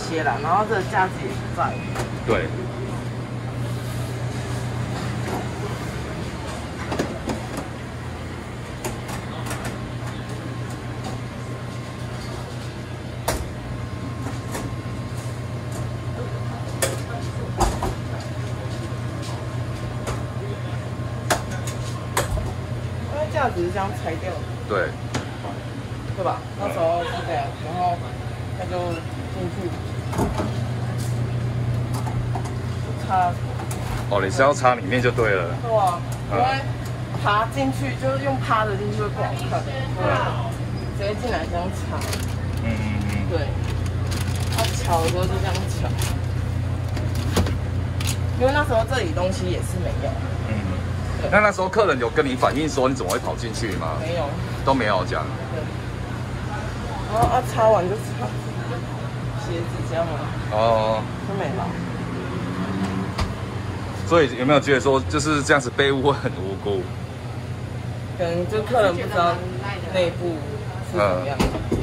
些啦，然后这个架子也不在。 对。 架子是这样拆掉的， 对， 对吧？那时候是这样，然后他就进去插。 哦，你是要插里面就对了。 对啊，因为爬进去就是用趴的进去会不好看，对，直接进来这样插。对，他敲的时候就这样敲，因为那时候这里东西也是没有。 那时候客人有跟你反映说你怎么会跑进去吗？ 没有， 都没有讲。 对。然后擦完就擦鞋子这样吗？哦，就没了。 所以有没有觉得说就是这样子被误会很无辜？ 可能就客人不知道内部是怎么样。